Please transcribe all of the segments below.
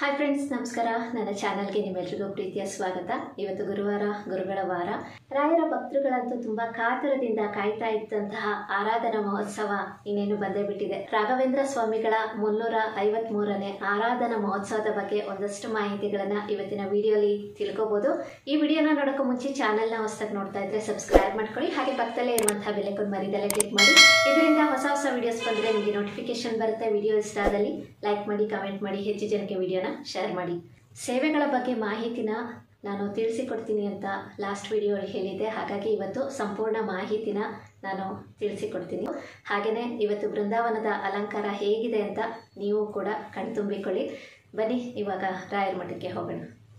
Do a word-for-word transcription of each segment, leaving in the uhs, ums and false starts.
Hi friends, ನಮಸ್ಕಾರ. ನನ್ನ ಚಾನಲ್ಗೆ ನಿಮ್ಮೆಲ್ಲರಿಗೂ ಪ್ರೀತಿಯ ಸ್ವಾಗತ. ಇವತ್ತು ಗುರುವಾರ, ಗುರುಗಳ ವಾರ. ರಾಯರ ಭಕ್ತರುಗಳಂತೂ ತುಂಬಾ ಕಾತರದಿಂದ ಕಾಯ್ತಾ ಇದ್ದಂತಹ ಆರಾಧನಾ ಮಹೋತ್ಸವ ಇನ್ನೇನು ಬಂದೇ ಬಿಟ್ಟಿದೆ. ರಾಘವೇಂದ್ರ ಸ್ವಾಮಿಗಳ ಮುನ್ನೂರ ಐವತ್ ಮೂರನೇ ಆರಾಧನಾ ಮಹೋತ್ಸವದ ಬಗ್ಗೆ ಒಂದಷ್ಟು ಮಾಹಿತಿಗಳನ್ನ ಇವತ್ತಿನ ವಿಡಿಯೋಲಿ ತಿಳ್ಕೋಬಹುದು. ಈ ವಿಡಿಯೋನ ನೋಡೋಕೆ ಮುಂಚೆ ಚಾನೆಲ್ನ ಹೊಸದಾಗಿ ನೋಡ್ತಾ ಇದ್ರೆ ಸಬ್ಸ್ಕ್ರೈಬ್ ಮಾಡ್ಕೊಳ್ಳಿ. ಹಾಗೆ ಪಕ್ಕದಲ್ಲೇ ಇರುವಂತಹ ಬೆಲ್ ಐಕಾನ್ ಮರಿದಲ್ಲೇ ಕ್ಲಿಕ್ ಮಾಡಿ. ಇದರಿಂದ ಹೊಸ ಹೊಸ ವಿಡಿಯೋಸ್ ಬಂದರೆ ನಿಮಗೆ ನೋಟಿಫಿಕೇಶನ್ ಬರುತ್ತೆ. ವಿಡಿಯೋ ಇಷ್ಟ ಆದಲ್ಲಿ ಲೈಕ್ ಮಾಡಿ, ಕಮೆಂಟ್ ಮಾಡಿ, ಹೆಚ್ಚು ಜನಕ್ಕೆ ವಿಡಿಯೋನ ಶೇರ್ ಮಾಡಿ. ಸೇವೆಗಳ ಬಗ್ಗೆ ಮಾಹಿತಿನ ನಾನು ತಿಳಿಸಿಕೊಡ್ತೀನಿ ಅಂತ ಲಾಸ್ಟ್ ವಿಡಿಯೋಲಿ ಹೇಳಿದ್ದೆ. ಹಾಗಾಗಿ ಇವತ್ತು ಸಂಪೂರ್ಣ ಮಾಹಿತಿನ ನಾನು ತಿಳಿಸಿಕೊಡ್ತೀನಿ. ಹಾಗೆಯೇ ಇವತ್ತು ಬೃಂದಾವನದ ಅಲಂಕಾರ ಹೇಗಿದೆ ಅಂತ ನೀವು ಕೂಡ ಕಣ್ತುಂಬಿಕೊಳ್ಳಿ. ಬನ್ನಿ ಇವಾಗ ರಾಯರ ಮಠಕ್ಕೆ ಹೋಗೋಣ.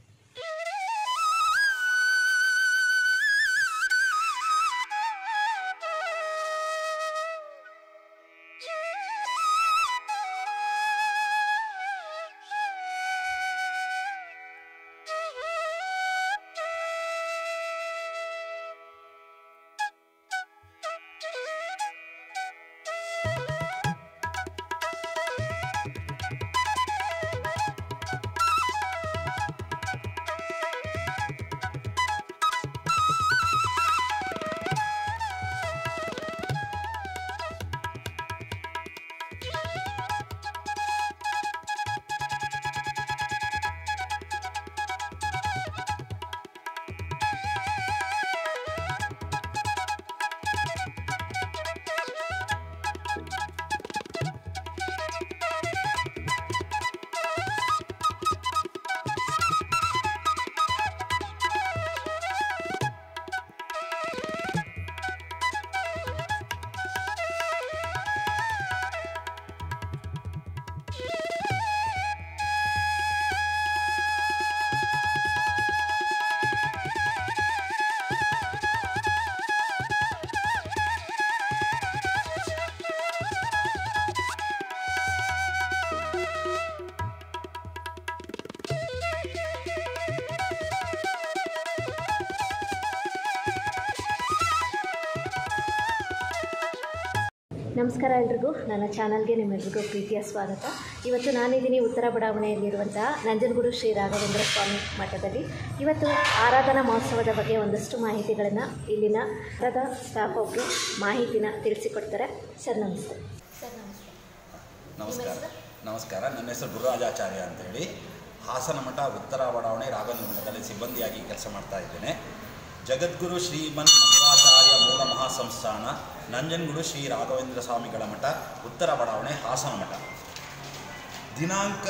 ನಮಸ್ಕಾರ ಎಲ್ರಿಗೂ. ನನ್ನ ಚಾನಲ್ಗೆ ನಿಮ್ಮೆಲ್ಲರಿಗೂ ಪ್ರೀತಿಯ ಸ್ವಾಗತ. ಇವತ್ತು ನಾನಿದ್ದೀನಿ ಉತ್ತರ ಬಡಾವಣೆಯಲ್ಲಿರುವಂತಹ ನಂಜನಗೂಡು ಶ್ರೀ ರಾಘವೇಂದ್ರ ಸ್ವಾಮಿ ಮಠದಲ್ಲಿ. ಇವತ್ತು ಆರಾಧನಾ ಮಹೋತ್ಸವದ ಬಗ್ಗೆ ಒಂದಷ್ಟು ಮಾಹಿತಿಗಳನ್ನು ಇಲ್ಲಿನ ಮಠದ ಸ್ಟಾಫ್ ಒಬ್ಬರು ಮಾಹಿತಿನ ತಿಳಿಸಿಕೊಡ್ತಾರೆ. ಸರ್ ನಮಸ್ತೆ. ಸರ್ ನಮಸ್ತೆ. ನಮಸ್ಕಾರ. ನಮಸ್ಕಾರ. ನನ್ನ ಹೆಸರು ಗುರುರಾಜಾಚಾರ್ಯ ಅಂತೇಳಿ ಹಾಸನ ಮಠ ಉತ್ತರ ಬಡಾವಣೆ ರಾಘವೇಂದ್ರ ಮಠದಲ್ಲಿ ಸಿಬ್ಬಂದಿಯಾಗಿ ಕೆಲಸ ಮಾಡ್ತಾ ಇದ್ದೇನೆ. ಜಗದ್ಗುರು ಶ್ರೀಮನ್ ಮಧ್ವಾಚಾರ್ಯ ಮೂಲ ಮಹಾಸಂಸ್ಥಾನ ನಂಜನಗೂಡು ಶ್ರೀ ರಾಘವೇಂದ್ರ ಸ್ವಾಮಿಗಳ ಮಠ ಉತ್ತರ ಬಡಾವಣೆ ಹಾಸನ ಮಠ. ದಿನಾಂಕ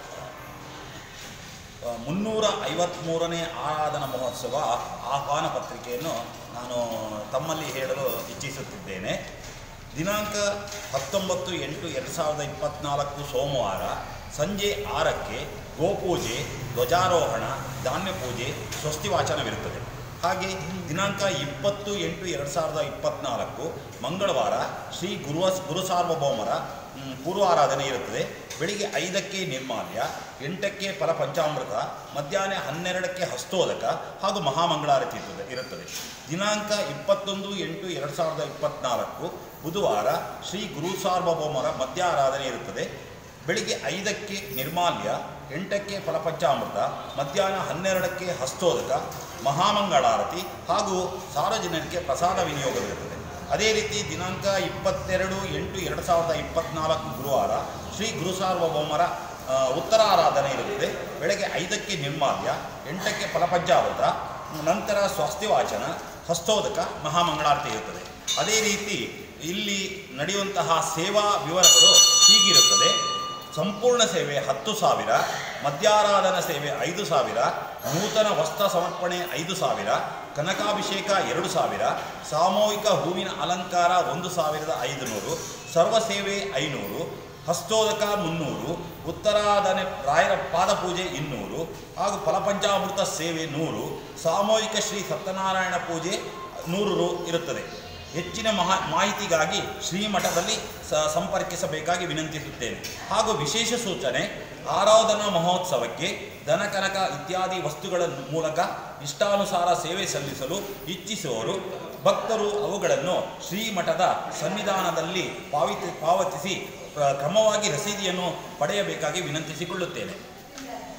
ಮುನ್ನೂರ ಐವತ್ತ್ಮೂರನೇ ಆರಾಧನಾ ಮಹೋತ್ಸವ ಆಹ್ವಾನ ಪತ್ರಿಕೆಯನ್ನು ನಾನು ತಮ್ಮಲ್ಲಿ ಹೇಳಲು ಇಚ್ಛಿಸುತ್ತಿದ್ದೇನೆ. ದಿನಾಂಕ ಹತ್ತೊಂಬತ್ತು ಎಂಟು ಎರಡು ಸಾವಿರದ ಇಪ್ಪತ್ತ್ನಾಲ್ಕು ಸೋಮವಾರ ಸಂಜೆ ಆರಕ್ಕೆ ಗೋಪೂಜೆ, ಧ್ವಜಾರೋಹಣ, ಧಾನ್ಯ ಪೂಜೆ, ಸ್ವಸ್ತಿ ವಾಚನವಿರುತ್ತದೆ. ಹಾಗೆ ದಿನಾಂಕ ಇಪ್ಪತ್ತು ಎಂಟು ಎರಡು ಸಾವಿರದ ಇಪ್ಪತ್ತ್ನಾಲ್ಕು ಮಂಗಳವಾರ ಶ್ರೀ ಗುರು ಗುರು ಸಾರ್ವಭೌಮರ ಪೂರ್ವಾರಾಧನೆ ಇರುತ್ತದೆ. ಬೆಳಿಗ್ಗೆ ಐದಕ್ಕೆ ನಿರ್ಮಾಲ್ಯ, ಎಂಟಕ್ಕೆ ಫಲ ಪಂಚಾಮೃತ, ಮಧ್ಯಾಹ್ನ ಹನ್ನೆರಡಕ್ಕೆ ಹಸ್ತೋದಕ ಹಾಗೂ ಮಹಾಮಂಗಳಾರತಿ ಇರುತ್ತದೆ. ದಿನಾಂಕ ಇಪ್ಪತ್ತೊಂದು ಎಂಟು ಎರಡು ಸಾವಿರದ ಇಪ್ಪತ್ತ್ನಾಲ್ಕು ಬುಧವಾರ ಶ್ರೀ ಗುರು ಸಾರ್ವಭೌಮರ ಮಧ್ಯಾರಾಧನೆ ಇರುತ್ತದೆ. ಬೆಳಿಗ್ಗೆ ಐದಕ್ಕೆ ನಿರ್ಮಾಲ್ಯ, ಎಂಟಕ್ಕೆ ಫಲಪಂಚಾಮೃತ, ಮಧ್ಯಾಹ್ನ ಹನ್ನೆರಡಕ್ಕೆ ಹಸ್ತೋದಕ, ಮಹಾಮಂಗಳಾರತಿ ಹಾಗೂ ಸಾರ್ವಜನಿಕರಿಗೆ ಪ್ರಸಾದ ವಿನಿಯೋಗವಿರುತ್ತದೆ. ಅದೇ ರೀತಿ ದಿನಾಂಕ ಇಪ್ಪತ್ತೆರಡು ಎಂಟು ಎರಡು ಸಾವಿರದ ಇಪ್ಪತ್ತ್ನಾಲ್ಕು ಗುರುವಾರ ಶ್ರೀ ಗುರು ಸಾರ್ವಭೌಮರ ಉತ್ತರಾರಾಧನೆ ಇರುತ್ತದೆ. ಬೆಳಗ್ಗೆ ಐದಕ್ಕೆ ನಿರ್ಮಾಲ್ಯ, ಎಂಟಕ್ಕೆ ಫಲಪಂಚಾಮೃತ, ನಂತರ ಸ್ವಸ್ತಿ ವಾಚನ, ಹಸ್ತೋದಕ, ಮಹಾಮಂಗಳಾರತಿ ಇರುತ್ತದೆ. ಅದೇ ರೀತಿ ಇಲ್ಲಿ ನಡೆಯುವಂತಹ ಸೇವಾ ವಿವರಗಳು ಹೀಗಿರುತ್ತದೆ. ಸಂಪೂರ್ಣ ಸೇವೆ ಹತ್ತು ಸಾವಿರ, ಮಧ್ಯಾರಾಧನಾ ಸೇವೆ ಐದು ಸಾವಿರ, ನೂತನ ವಸ್ತ್ರ ಸಮರ್ಪಣೆ ಐದು ಸಾವಿರ, ಕನಕಾಭಿಷೇಕ ಎರಡು ಸಾವಿರ, ಸಾಮೂಹಿಕ ಹೂವಿನ ಅಲಂಕಾರ ಒಂದು ಸಾವಿರದ ಐದುನೂರು, ಸರ್ವ ಸೇವೆ ಐನೂರು, ಹಸ್ತೋದಕ ಮುನ್ನೂರು, ಉತ್ತರಾಧನೆ ರಾಯರ ಪಾದಪೂಜೆ ಇನ್ನೂರು ಹಾಗೂ ಫಲಪಂಚಾಮೃತ ಸೇವೆ ನೂರು, ಸಾಮೂಹಿಕ ಶ್ರೀ ಸತ್ಯನಾರಾಯಣ ಪೂಜೆ ನೂರು ರು ಇರುತ್ತದೆ. ಹೆಚ್ಚಿನ ಮಹಾ ಮಾಹಿತಿಗಾಗಿ ಶ್ರೀಮಠದಲ್ಲಿ ಸ ಸಂಪರ್ಕಿಸಬೇಕಾಗಿ ವಿನಂತಿಸುತ್ತೇನೆ. ಹಾಗೂ ವಿಶೇಷ ಸೂಚನೆ, ಆರಾಧನಾ ಮಹೋತ್ಸವಕ್ಕೆ ದನಕನಕ ಇತ್ಯಾದಿ ವಸ್ತುಗಳ ಮೂಲಕ ಇಷ್ಟಾನುಸಾರ ಸೇವೆ ಸಲ್ಲಿಸಲು ಇಚ್ಛಿಸುವವರು ಭಕ್ತರು ಅವುಗಳನ್ನು ಶ್ರೀಮಠದ ಸನ್ನಿಧಾನದಲ್ಲಿ ಪಾವತಿ ಪಾವತಿಸಿ ಕ್ರಮವಾಗಿ ರಸೀದಿಯನ್ನು ಪಡೆಯಬೇಕಾಗಿ ವಿನಂತಿಸಿಕೊಳ್ಳುತ್ತೇನೆ.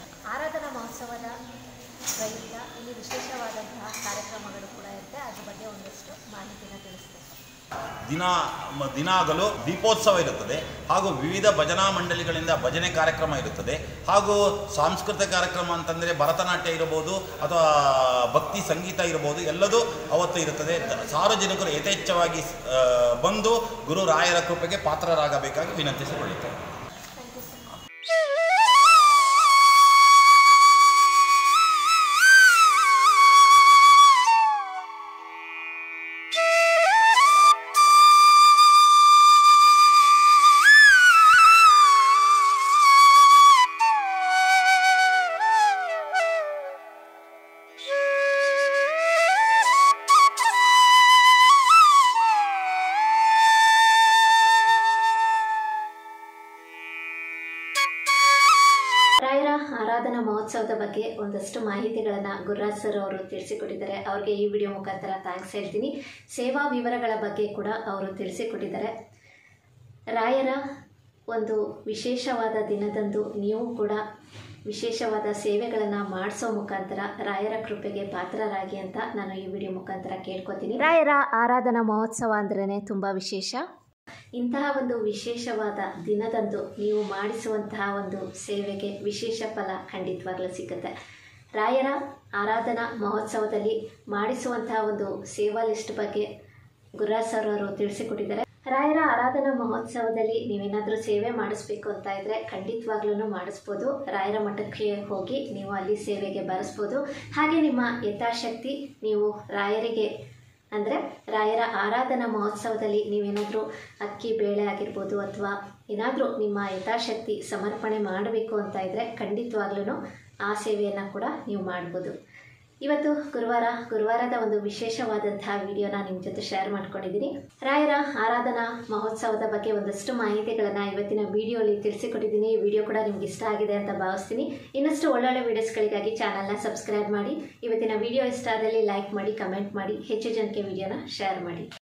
ಮಹೋತ್ಸವದ ಪ್ರಯುಕ್ತ ಇಲ್ಲಿ ವಿಶೇಷವಾದಂತಹ ಕಾರ್ಯಕ್ರಮಗಳು ಕೂಡ ಇರುತ್ತೆ. ಅದ್ರ ಬಗ್ಗೆ ಒಂದಷ್ಟು ಮಾಹಿತಿನ ತಿಳಿಸ್ತೀನಿ. ದಿನ ಮ- ದಿನಾಗಲೂ ದೀಪೋತ್ಸವ ಇರುತ್ತದೆ, ಹಾಗೂ ವಿವಿಧ ಭಜನಾ ಮಂಡಳಿಗಳಿಂದ ಭಜನೆ ಕಾರ್ಯಕ್ರಮ ಇರುತ್ತದೆ, ಹಾಗೂ ಸಾಂಸ್ಕೃತಿಕ ಕಾರ್ಯಕ್ರಮ ಅಂತಂದರೆ ಭರತನಾಟ್ಯ ಇರಬಹುದು ಅಥವಾ ಭಕ್ತಿ ಸಂಗೀತ ಇರಬಹುದು, ಎಲ್ಲದೂ ಅವತ್ತು ಇರುತ್ತದೆ. ದ- ಸಾರ್ವಜನಿಕರು ಯಥೇಚ್ಛವಾಗಿ ಆ, ಬಂದು ಗುರು ರಾಯರ ಕೃಪೆಗೆ ಪಾತ್ರರಾಗಬೇಕಾಗಿ ವಿನಂತಿಸಿಕೊಳ್ಳುತ್ತೇವೆ. Thank you sir. ರಾಯರ ಆರಾಧನಾ ಮಹೋತ್ಸವದ ಬಗ್ಗೆ ಒಂದಷ್ಟು ಮಾಹಿತಿಗಳನ್ನು ಗುರುರಾಜ್ ಸರ್ ಅವರು ತಿಳಿಸಿಕೊಟ್ಟಿದ್ದಾರೆ. ಅವ್ರಿಗೆ ಈ ವಿಡಿಯೋ ಮುಖಾಂತರ ಥ್ಯಾಂಕ್ಸ್ ಹೇಳ್ತೀನಿ. ಸೇವಾ ವಿವರಗಳ ಬಗ್ಗೆ ಕೂಡ ಅವರು ತಿಳಿಸಿಕೊಟ್ಟಿದ್ದಾರೆ. ರಾಯರ ಒಂದು ವಿಶೇಷವಾದ ದಿನದಂದು ನೀವು ಕೂಡ ವಿಶೇಷವಾದ ಸೇವೆಗಳನ್ನು ಮಾಡಿಸೋ ಮುಖಾಂತರ ರಾಯರ ಕೃಪೆಗೆ ಪಾತ್ರರಾಗಿ ಅಂತ ನಾನು ಈ ವಿಡಿಯೋ ಮುಖಾಂತರ ಕೇಳ್ಕೊತೀನಿ. ರಾಯರ ಆರಾಧನಾ ಮಹೋತ್ಸವ ಅಂದ್ರೇ ತುಂಬ ವಿಶೇಷ. ಇಂತಹ ಒಂದು ವಿಶೇಷವಾದ ದಿನದಂದು ನೀವು ಮಾಡಿಸುವಂತಹ ಒಂದು ಸೇವೆಗೆ ವಿಶೇಷ ಫಲ ಖಂಡಿತವಾಗ್ಲೂ ಸಿಗುತ್ತೆ. ರಾಯರ ಆರಾಧನಾ ಮಹೋತ್ಸವದಲ್ಲಿ ಮಾಡಿಸುವಂತಹ ಒಂದು ಸೇವಾ ಲಿಸ್ಟ್ ಬಗ್ಗೆ ಗುರುರಾಜ್ ಸರ್ ಅವರು ತಿಳಿಸಿಕೊಟ್ಟಿದ್ದಾರೆ. ರಾಯರ ಆರಾಧನಾ ಮಹೋತ್ಸವದಲ್ಲಿ ನೀವೇನಾದರೂ ಸೇವೆ ಮಾಡಿಸ್ಬೇಕು ಅಂತ ಇದ್ದರೆ ಖಂಡಿತವಾಗ್ಲೂ ಮಾಡಿಸ್ಬೋದು. ರಾಯರ ಮಠಕ್ಕೆ ಹೋಗಿ ನೀವು ಅಲ್ಲಿ ಸೇವೆಗೆ ಬರೆಸ್ಬೋದು. ಹಾಗೆ ನಿಮ್ಮ ಯಥಾಶಕ್ತಿ ನೀವು ರಾಯರಿಗೆ ಅಂದರೆ ರಾಯರ ಆರಾಧನಾ ಮಹೋತ್ಸವದಲ್ಲಿ ನೀವೇನಾದರೂ ಅಕ್ಕಿ ಬೇಳೆ ಆಗಿರ್ಬೋದು ಅಥವಾ ಏನಾದರೂ ನಿಮ್ಮ ಯಥಾಶಕ್ತಿ ಸಮರ್ಪಣೆ ಮಾಡಬೇಕು ಅಂತ ಇದ್ದರೆ ಖಂಡಿತವಾಗ್ಲೂ ಆ ಸೇವೆಯನ್ನು ಕೂಡ ನೀವು ಮಾಡ್ಬೋದು. ಇವತ್ತು ಗುರುವಾರ ಗುರುವಾರದ ಒಂದು ವಿಶೇಷವಾದಂತಹ ವಿಡಿಯೋನ ನಿಮ್ಮ ಜೊತೆ ಶೇರ್ ಮಾಡ್ಕೊಂಡಿದ್ದೀನಿ. ರಾಯರ ಆರಾಧನಾ ಮಹೋತ್ಸವದ ಬಗ್ಗೆ ಒಂದಷ್ಟು ಮಾಹಿತಿಗಳನ್ನು ಇವತ್ತಿನ ವಿಡಿಯೋಲಿ ತಿಳಿಸಿಕೊಟ್ಟಿದ್ದೀನಿ. ಈ ವಿಡಿಯೋ ಕೂಡ ನಿಮ್ಗೆ ಇಷ್ಟ ಆಗಿದೆ ಅಂತ ಭಾವಿಸ್ತೀನಿ. ಇನ್ನಷ್ಟು ಒಳ್ಳೊಳ್ಳೆ ವಿಡಿಯೋಸ್ಗಳಿಗಾಗಿ ಚಾನಲ್ನ ಸಬ್ಸ್ಕ್ರೈಬ್ ಮಾಡಿ. ಇವತ್ತಿನ ವಿಡಿಯೋ ಇಷ್ಟ ಆದಲ್ಲಿ ಲೈಕ್ ಮಾಡಿ, ಕಮೆಂಟ್ ಮಾಡಿ, ಹೆಚ್ಚು ಜನಕ್ಕೆ ವಿಡಿಯೋನ ಶೇರ್ ಮಾಡಿ.